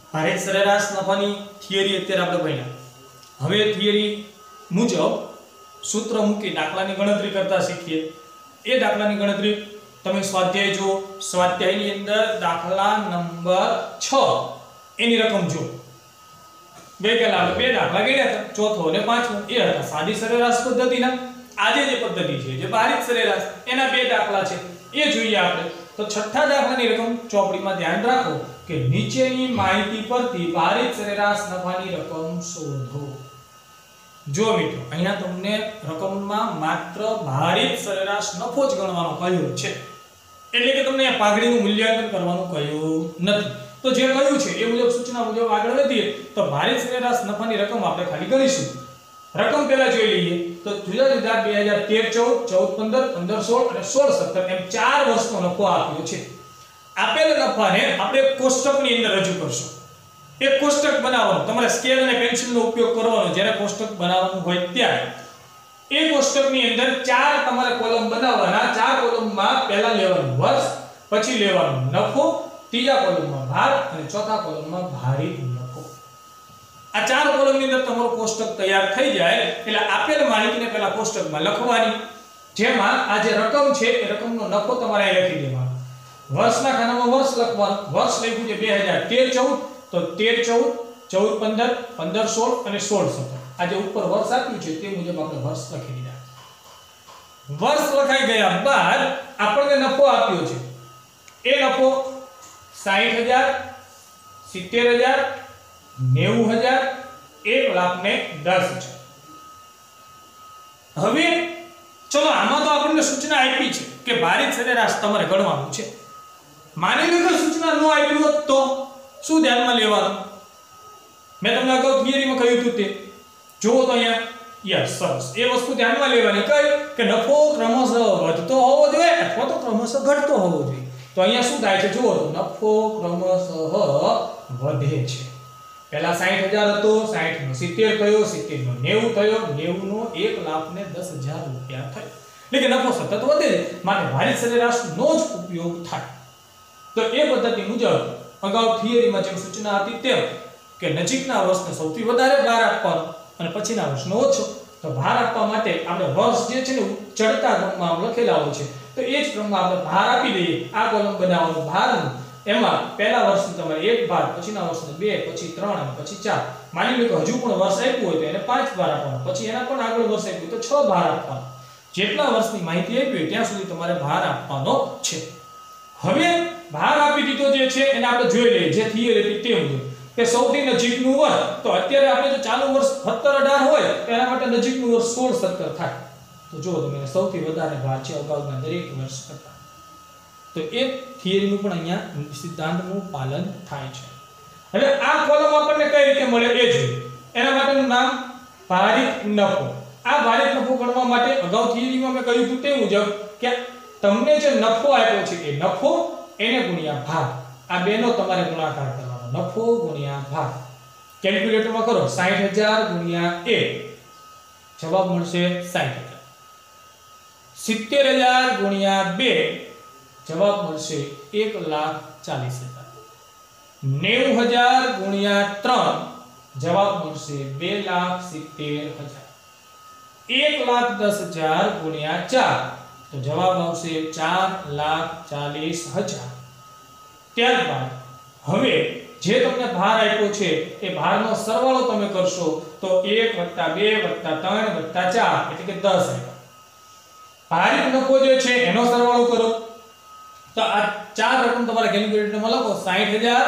ભારિત સરેરાશ નફાની થિયરી અત્યારે આપણે ભણ્યા. હવે થિયરી મુજબ સૂત્ર મૂકી દાખલાની ગણતરી કરતા શીખીએ. એ દાખલાની ગણતરી તમે સ્વાધ્યાય જો, સ્વાધ્યાયની અંદર દાખલા નંબર 6 એની રકમ જો. બે દાખલા ગણ્યા હતા, ચોથો અને પાંચમો એ હતા સાદી સરેરાશ પદ્ધતિના. આજે જે પદ્ધતિ છે જે ભારિત સરેરાશ એના બે દાખલા છે એ જોઈએ આપણે. તો છઠ્ઠા દાખલાની રકમ ચોપડીમાં ધ્યાન રાખો કે નીચેની માહિતી પરથી ભારિત સરેરાશ નફાની રકમ શોધો. જો મિત્રો અહીંયા તમને રકમમાં માત્ર ભારિત સરેરાશ નફો જ ગણવાનો કહ્યું છે, એટલે કે તમને પાઘડીનું મૂલ્યાંકન કરવાનું કહ્યું નથી. તો જે કહ્યું છે એ મુજબ સૂચના મુજબ આગળ વધીએ તો ભારિત સરેરાશ નફાની રકમ આપણે ખાલી ગણીશું. રકમ પહેલા જોઈ લઈએ તો જુદા જુદા 2013 14 15 16 અને 16 17 એમ 4 વર્ષનો નફો આપ્યો છે. આપેલ નફાને આપણે કોષ્ટકની અંદર રજૂ કરશું. એક કોષ્ટક બનાવવાનું, તમારે સ્કેલ અને પેન્સિલનો ઉપયોગ કરવાનો જ્યારે કોષ્ટક બનાવવાનું હોય ત્યારે. એ કોષ્ટકની અંદર 4 તમારે કોલમ બનાવવાના. 4 કોલમમાં પહેલા લેવાનું વર્ષ, પછી લેવાનું નફો, ત્રીજા કોલમમાં ભાર અને ચોથા કોલમમાં ભારિત નફો. આ 4 કોલમની અંદર તમારું કોષ્ટક તૈયાર થઈ જાય એટલે આપેલ માહિતીને પહેલા કોષ્ટકમાં લખવાની, જેમાં આ જે રકમ છે એ રકમનો નફો તમારે અહીં લખી દેવાનો. વર્ષના ખાનામાં વર્ષ લખવાનું. વર્ષ લખ્યું છે 2013 14 તો 13 14 15 15 16 અને 16 17. આ જે ઉપર વર્ષ આપ્યું છે તે મુજબ આપણે વર્ષ લખી દીધા. વર્ષ લખાઈ ગયા બાદ આપણને નફો આપ્યો છે. એ નફો 60000 70000 90000 1,10,000. હવે ચલો આમાં તો આપણને સૂચના આપી છે કે ભારિત સરેરાશ તમારે ગણવાનું છે. માની લો કે સૂચના ન આપી હોત તો શું ધ્યાનમાં લેવાનું? મેં તમને અગાઉ થિયરીમાં કહ્યું હતું તે જુઓ તો અહીંયા યસ સરસ એ વસ્તુ ધ્યાનમાં લેવાની કઈ કે નફો ક્રમશઃ વધતો હોવો જોઈએ અથવા તો ક્રમશઃ ઘટતો હોવો જોઈએ. તો અહીંયા શું થાય છે જુઓ તો નફો ક્રમશઃ વધે છે. પહેલા 60000 હતો, 60 નો 70 થયો, 70 નો 90 થયો, 90 નો 1,10,000 રૂપિયા થયો. એટલે કે નફો સતત વધે છે, માટે ભારિત સરેરાશનો જ ઉપયોગ થાય. તો એ પદ્ધતિ મુજબ અગાઉ થિયરીમાં જેમ સૂચના હતી તેમ કે નજીકના વર્ષને સૌથી વધારે ભાર આપવાનો અને પછીના વર્ષનો ઓછો. તો ભાર આપવા માટે આપણે વર્ષ જે છે ને ચડતા ક્રમમાં લખેલા હોય છે તો એ જ ક્રમમાં આપણે ભાર આપી દઈએ. આ કોલમ બનાવવાનું ભારનું, એમાં પહેલા વર્ષનું તમારે 1 ભાર, પછીના વર્ષને 2, પછી 3 અને પછી 4. માની લો કે હજુ પણ વર્ષ આપ્યું હોય તો એને 5 ભાર આપવાનો, પછી એના પણ આગળ વર્ષ આપ્યું તો 6 ભાર આપવાનો. જેટલા વર્ષની માહિતી આપી હોય ત્યાં સુધી તમારે ભાર આપવાનો છે. હવે ભાર આપી દીધો જે છે એને આપણે જોઈ લઈએ જે થિયરી તે મુજબ કે સૌથી નજીકનું વર્ષ. તો અત્યારે આપણે જો ચાલુ વર્ષ 17 18 હોય તો એના માટે નજીકનું વર્ષ 16 17 થાય. તો જો તમે સૌથી વધારે ભાર છે અગાઉના દરેક વર્ષ કરતા. તો એ થિયરીનું પણ અહીંયા સિદ્ધાંતનું પાલન થાય છે. હવે આ કોલમ આપણને કઈ રીતે મળે એ જોઈએ. એના માટેનું નામ ભારિત નફો. આ ભારિત નફો ગણવા માટે અગાઉ થિયરીમાં મેં કહ્યું હતું તે મુજબ કે તમને જે નફો આપ્યો છે એ નફો એને ગુણ્યા ભાર, આ બેનો તમારે ગુણાકાર કરવાનો. નફો ગુણ્યા ભાર કેલ્ક્યુલેટરમાં કરો 60000 ગુણ્યા 1 જવાબ મળશે 60000. 70000 ગુણ્યા 2 જવાબ મળશે 1,40,000. 90000 ગુણ્યા 3 જવાબ મળશે 2,70,000. 1,10,000 ગુણ્યા 4 તો જવાબ આવશે 4,40,000. ત્યારબાદ હવે જે તમને ભાર આપ્યો છે એ ભારનો સરવાળો તમે કરશો તો 1 + 2 + 3 + 4 એટલે કે 10 આવ્યો. ભારિત નફો જે છે એનો સરવાળો કરો તો આ 4 રકમ તમારા કેલ્ક્યુલેટરમાં લખો 60000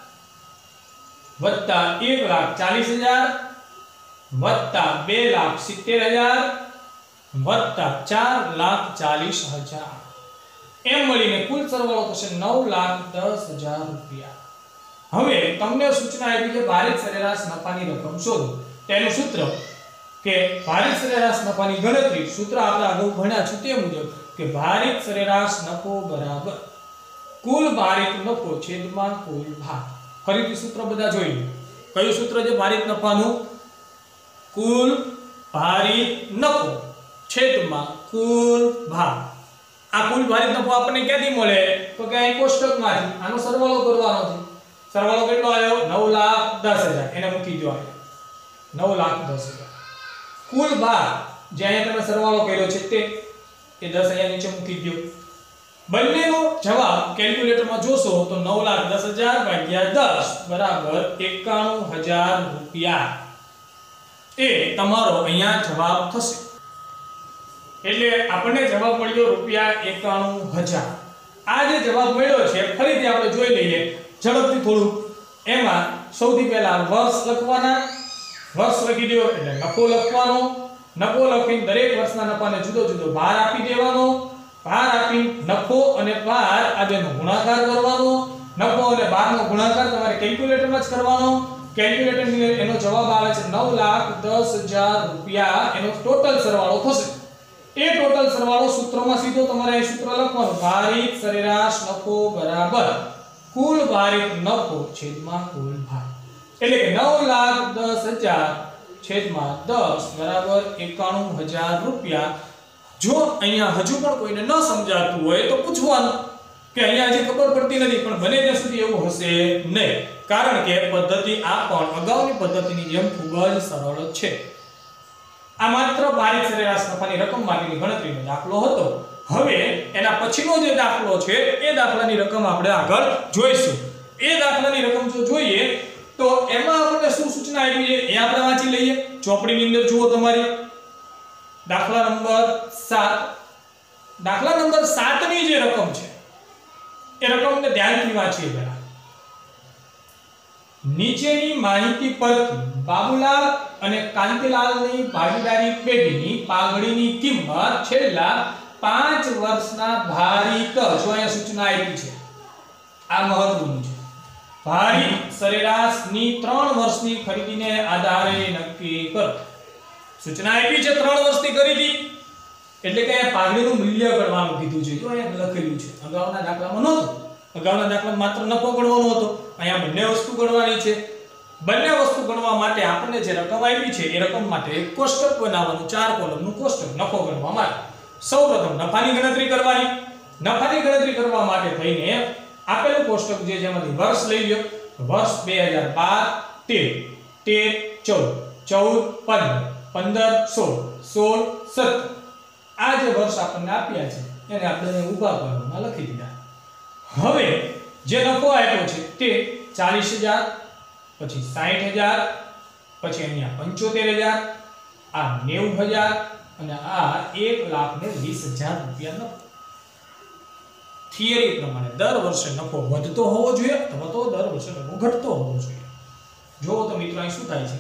+ 1,40,000 + 2,70,000 + 4,40,000 એમ મળીને કુલ સરવાળો થશે 9,10,000 રૂપિયા. હવે તમને સૂચના આપી છે ભારિત સરેરાશ નફાની રકમ શોધો. તેનું સૂત્ર કે ભારિત સરેરાશ નફાની ગણતરી સૂત્ર આપણે અગાઉ ભણ્યા છે તે મુજબ કે ભારિત સરેરાશ નફો બરાબર કુલ ભારિત નફો છેદમાં કુલ ભાર. ફરીથી સૂત્ર બધા જોઈ લો. કયું સૂત્ર છે ભારિત નફાનું? કુલ ભારિત નફો છેદમાં કુલ ભાર. આ કુલ ભારિત નફો આપણને ક્યાંથી મળે તો કે અહીં કોષ્ટકમાંથી આનો સરવાળો કરવાનો છે. સરવાળો કેટલો આવ્યો? એને મૂકી દો અહીંયા 9,10,000 કુલ ભાર જે અહીંયા તમે સરવાળો કર્યો છે તે એ 10 અહીંયા નીચે મૂકી દો બંનેનો જવાબ કેલ્ક્યુલેટરમાં જોશો તો 9,10,000 ભાગ્યા 10 બરાબર 91,000 રૂપિયા એ તમારો અહીંયા જવાબ થશે એટલે આપણને જવાબ મળ્યો રૂપિયા 91,000 આ જે જવાબ મળ્યો છે ફરીથી આપણે જોઈ લઈએ ઝડપથી થોડું એમાં સૌથી પહેલા વર્ષ લખવાના વર્ષ લખી દો એટલે નફો લખવાનો નફો લખીને દરેક વર્ષના નફાને જુદો જુદો ભાર આપી દેવાનો ભાર આપી નફો અને ભાર આ બેનો ગુણાકાર કરવાનો નફો અને ભારનો ગુણાકાર તમારે કેલ્ક્યુલેટરમાં જ કરવાનો કેલ્ક્યુલેટરની એનો જવાબ આવે છે 9,10,000 રૂપિયા એનો ટોટલ સરવાળો થશે એ ટોટલ સરવાળો સૂત્રમાં સીધો તમારે એ સૂત્ર લખવાનું ભારિત સરેરાશ નફો બરાબર કુલ ભારિત નફો છેદમાં કુલ ભાર એટલે કે 9,10,000 છેદમાં 10 બરાબર 91,000 રૂપિયા જો અહીંયા હજુ પણ કોઈને ન સમજાતું હોય તો પૂછવાનું કે અહીંયા હજી ખબર પડતી નથી પણ બને ત્યાં સુધી એવું હશે નહીં કારણ કે પદ્ધતિ આ પણ અગાઉની પદ્ધતિની જેમ ખૂબ જ સરળ છે આ માત્ર ભારિત સરેરાશ નફાની રકમ માટેની ગણતરીનો દાખલો હતો હવે એના પછીનો જે દાખલો છે એ દાખલાની રકમ આપણે આગળ જોઈશું એ દાખલાની રકમ જો જોઈએ તો એમાં આપણને શું સૂચના આપી છે એ આપણે વાંચી લઈએ ચોપડીની અંદર જુઓ તમારી દાખલા નંબર 7 દાખલા નંબર 7 ની જે રકમ છે એ રકમને ધ્યાનથી વાંચીએ પહેલા નીચેની માહિતી પરથી બાબુલાલ અને કાંતિલાલની ભાગીદારી પેઢીની પાઘડીની કિંમત છેલ્લા 5 વર્ષના ભારિત જો અહીંયા સૂચના આપી છે આ મહત્વનું છે ભારિત સરેરાશની 3 વર્ષની ખરીદીને આધારે નક્કી કરો સૂચના આપી છે 3 વર્ષની ખરીદી એટલે કે પાઘડીનું મૂલ્ય ગણવાનું કીધું છે જો અહીંયા લખેલું છે અગાઉના દાખલામાં નહોતું અગાઉના દાખલામાં માત્ર નફો ગણવાનો હતો અહીંયા બંને વસ્તુ ગણવાની છે બંને વસ્તુ ગણવા માટે આપણને જે રકમ આપી છે એ રકમ માટે એક કોષ્ટક બનાવવાનું 4 કોલમનું કોષ્ટક નફો ગણવા માટે સૌપ્રથમ નફાની ગણતરી કરવાની નફાની ગણતરી કરવા માટે થઈને આપેલું કોષ્ટક જે જેમાંથી વર્ષ લઈ લ્યો વર્ષ 2012 13 14 14 15 16 16 17 આ જે વર્ષ આપણને આપ્યા છે એને આપણે ઊભા કોલમમાં લખી દીધા હવે જે નફો આપ્યો છે તે 40,000 પછી 60,000 પછી અહીંયા 75,000 આ 90,000 અને આ 1,20,000 રૂપિયા નફો થિયરી પ્રમાણે દર વર્ષે નફો વધતો હોવો જોઈએ અથવા તો દર વર્ષે નફો ઘટતો હોવો જોઈએ જો તો મિત્રો અહીં શું થાય છે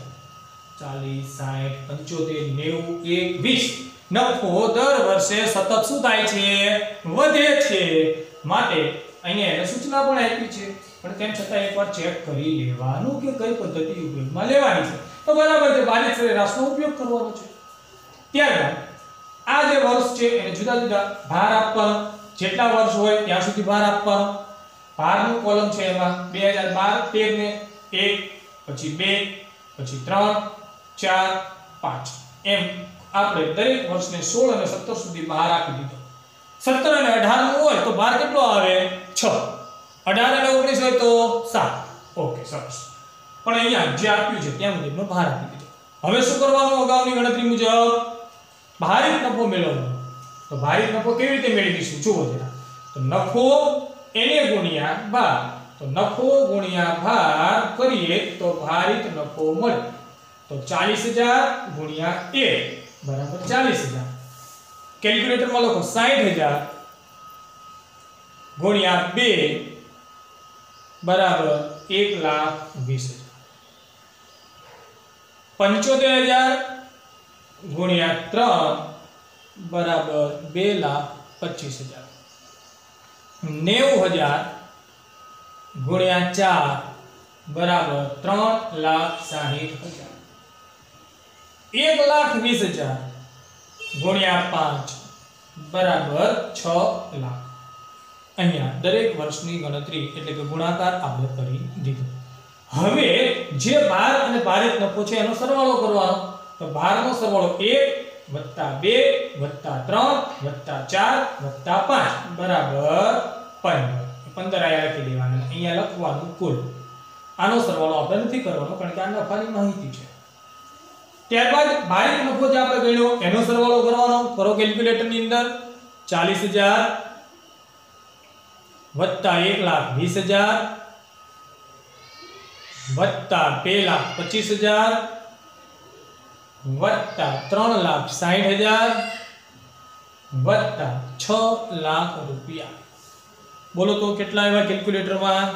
40 60 75 90 1 20 નફો દર વર્ષે સતત શું થાય છે વધે છે માટે અહીંયા એને સૂચના પણ આપી છે પણ તેમ છતાં એકવાર ચેક કરી લેવાનું કે કઈ પદ્ધતિ ઉપયોગમાં લેવાની છે તો બરાબર છે ભારિત સરેરાશનો ઉપયોગ કરવાનો છે ત્યારબાદ આ જે વર્ષ છે એને જુદા જુદા ભાર આપવાનો જેટલા વર્ષ હોય ત્યાં સુધી ભાર આપવાનો ભારનું કોલમ છે એમાં 2012 13 ને 1 પછી 2 પછી 3 4 5 એમ આપણે દરેક વર્ષને 16 અને 17 સુધી ભાર આપી દીધો 17 અને 18 નું હોય તો ભાર કેટલો આવે 6 18 અને 19 હોય તો 7 ઓકે સરસ પણ અહીંયા જે આપ્યું છે ત્યાં મુજબનો ભાર આપી દીધો હવે શું કરવાનું અગાઉની ગણતરી મુજબ ભારિત નફો મેળવવાનો તો ભારિત નફો કેવી રીતે મેળવીશું જુઓ જરા તો નફો એને ગુણ્યા ભાર તો નફો ગુણ્યા ભાર કરીએ તો ભારિત નફો મળે તો 40,000 ગુણ્યા 1 બરાબર 40,000 કેલ્ક્યુલેટરમાં લખો 60,000 ગુણ્યા 2 બરાબર 1,20,000 75,000 ગુણ્યા 3 બરાબર 2,25,000 90,000 ગુણ્યા 4 બરાબર 3,60,000 1,20,000 ગુણ્યા 5 બરાબર 6 લાખ અહીંયા દરેક વર્ષની ગણતરી એટલે કે ગુણાકાર આપણે કરી દીધો હવે જે ભાર અને ભારિત નફો છે એનો સરવાળો કરવાનો તો ભારનો સરવાળો 1 + 2 + 3 + 4 + 5 બરાબર 15 15 આયા લખી દેવાના અહીંયા લખવાનું કુલ આનો સરવાળો આપણે નથી કરવાનો કારણ કે આ નફાની માહિતી છે. ત્યારબાદ ભારિત નફો જે આપણે ગણ્યો એનો સરવાળો કરવાનો. કરો કેલ્ક્યુલેટર ની અંદર 40000 વત્તા 1,20,000 વત્તા 2,25,000 વત્તા 3,60,000 વત્તા 6 લાખ રૂપિયા. બોલો તો કેટલા આવ્યા કેલ્ક્યુલેટરમાં?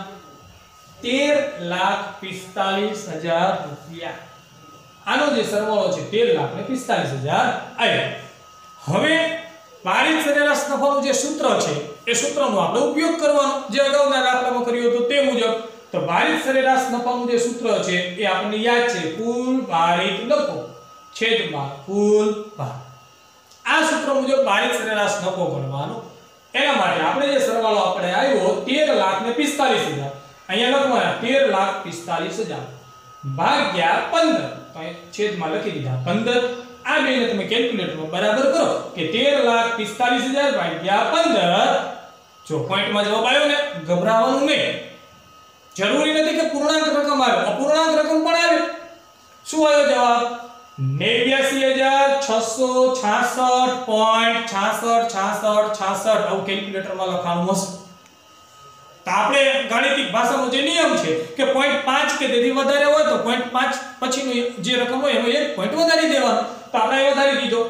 13,45,000 રૂપિયા. આનો જે સરવાળો છે 13,45,000 આવ્યો. હવે ભારિત સરેરાશ નફાનું જે સૂત્ર છે એ સૂત્રનો આપણે ઉપયોગ કરવાનો જે અગાઉના દાખલામાં કર્યો હતો તે મુજબ. તો ભારિત સરેરાશ નફાનું જે સૂત્ર છે એ આપણને યાદ છે, કુલ ભારિત નફો છેદમાં કુલ ભાર. આ સૂત્ર મુજબ ભારિત સરેરાશ નફો ગણવાનો. એના માટે આપણે જે સરવાળો આપણે આવ્યો 13,45,000 અહીંયા લખવાના 13,45,000 ભાગ્યા 15 તો છેદમાં લખી દીધા 15. આ બેને તમે કેલ્ક્યુલેટરમાં બરાબર કરો કે 13,45,000 ભાગ્યા 15. જો પોઈન્ટમાં જવાબ આવ્યો ને, ગભરાવાનું નહીં. જરૂરી નથી કે પૂર્ણાંક રકમ આવે, અપૂર્ણાંક રકમ પણ આવે. શું આવ્યો જવાબ? 89,666.6666 આવું કેલ્ક્યુલેટરમાં લખવાનું હશે. તો આપણે ગાણિતિક ભાષાનો જે નિયમ છે કે 0.5 કે તેથી વધારે હોય તો 0.5 પછીનો જે રકમ હોય એનો 1 પોઈન્ટ વધારી દેવાનો. તો આપણે વધારી દીધો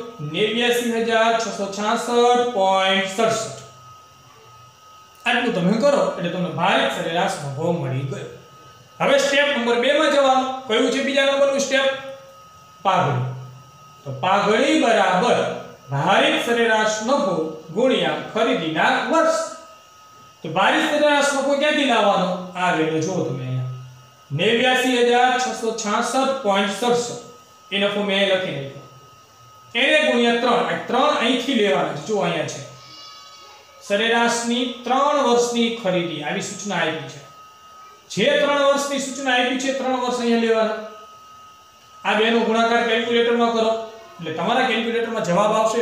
89,666.67. આટલું તમે કરો એટલે તમને ભારિત સરેરાશ નફો મળી ગયો. હવે સ્ટેપ નંબર 2 માં જવાનું. કયું છે બીજા નંબરનું સ્ટેપ? પાઘડી. તો પાઘડી બરાબર ભારિત સરેરાશ નફો ગુણ્યા ખરીદીના વર્ષ. તો ભારિત સરેરાશ નફો ક્યાંથી લાવવાનો? આ રેડો જો તમે અહીંયા 89,666.67 એ નફો મેં લખી નાખ્યો. એને ગુણ્યા 3. 3 અહીંથી લેવાના છે. જો અહીંયા છે સરેરાશની 3 વર્ષની ખરીદી આવી સૂચના આપી છે. જે 3 વર્ષની સૂચના આપી છે 3 વર્ષ અહીંયા લેવાના. આ બેનો ગુણાકાર કેલ્ક્યુલેટરમાં કરો એટલે તમારા કેલ્ક્યુલેટરમાં જવાબ આવશે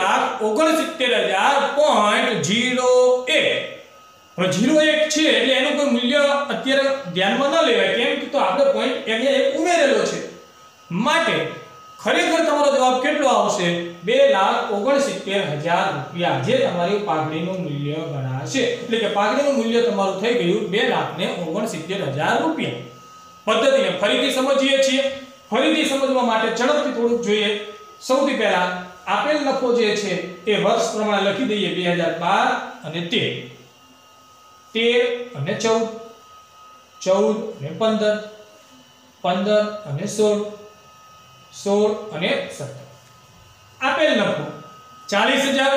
2,69,000.01. હવે 01 છે એટલે એનું કોઈ મૂલ્ય અત્યારે ધ્યાનમાં ન લેવાય. કેમ કે તો આપણે પોઈન્ટ અહીંયા એક ઉમેરેલો છે. માટે ખરેખર તમારો જવાબ કેટલો આવશે? 2,69,000 રૂપિયા, જે તમારી પાઘડીનું મૂલ્ય ગણાશે. એટલે કે પાઘડીનું મૂલ્ય તમારું થઈ ગયું 2,69,000 રૂપિયા. પદ્ધતિને ફરીથી સમજીએ છીએ. ફરીથી સમજવા માટે ઝડપથી થોડુંક જોઈએ. સૌથી પહેલા આપેલ નફો જે છે એ વર્ષ પ્રમાણે લખી દઈએ 2012 અને 13. 13 અને 14, 14 અને 15, 15 અને 16, 16 અને 17. આપેલ નફો 40,000,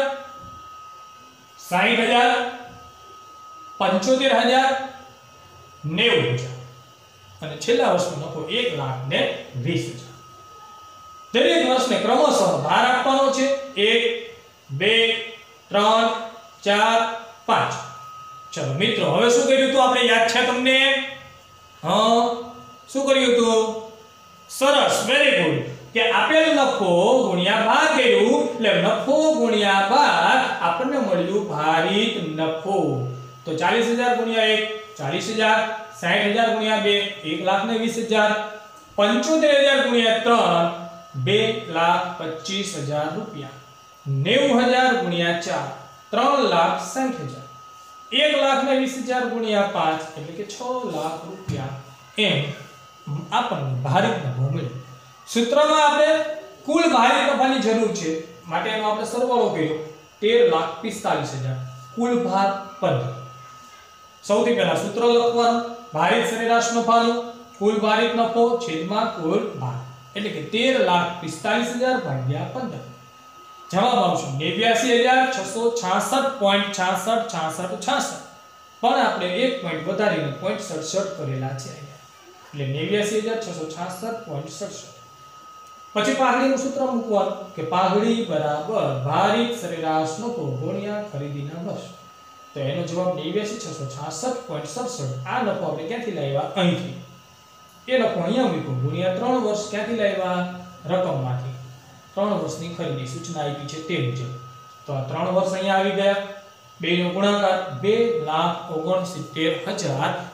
60,000, 75,000, 90,000 અને છેલ્લા વર્ષનો નફો 1,20,000. દરેક વર્ષને ક્રમશઃ ભાર આપવાનો છે 1, 2, 3, 4, 5. ચલો મિત્રો, હવે શું કર્યું હતું આપણે? યાદ છે તમને? હા, શું કર્યું હતું? સરસ, વેરી ગુડ. કે આપેલ નફો ગુણ્યા ભાર કર્યું એટલે નફો ગુણ્યા ભાર આપણને મળ્યું ભારિત નફો. તો 40,000 ગુણ્યા 1 40,000, 60,000 ગુણ્યા 2 1,20,000, 75,000 ગુણ્યા 3 2,25,000 રૂપિયા, 90,000 ગુણ્યા 4 3,60,000, 1,20,000 ગુણ્યા 5 એટલે કે 6 લાખ રૂપિયા. એમ આપણને ભારિત નફો મળ્યો. સૂત્રમાં આપણે કુલ ભારિત નફાની જરૂર છે માટે એનો આપણે સરવાળો કર્યો 13,45,000, કુલ ભાર 15. સૌથી પહેલા સૂત્ર લખવાનું ભારિત સરેરાશ નફાનું કુલ ભારિત નફો છેદમાં કુલ ભાર એટલે કે 13,45,000 ભાગ્યા 15. જવાબ આવશે 89,666.6666. પણ આપણે એક પોઈન્ટ વધારીને 0.67 કરેલા છે એટલે 89,666.67. પછી પાઘડીનું સૂત્ર મૂકવાનું કે પાઘડી બરાબર ભારિત સરેરાશ નફો ગુણ્યા ખરીદીના વર્ષ. તો એનો જવાબ 89,666.67. આ નફો આપણે ક્યાંથી લાવ્યા? અહીંથી. એ નફો અહીંયા મૂક્યો ગુણ્યા 3 વર્ષ. ક્યાંથી લાવ્યા? રકમમાંથી. 3 વર્ષની ખરીદી સૂચના આપી છે તે મુજબ. તો આ 3 વર્ષ અહીંયા આવી ગયા. બેનો ગુણાકાર 2,69,000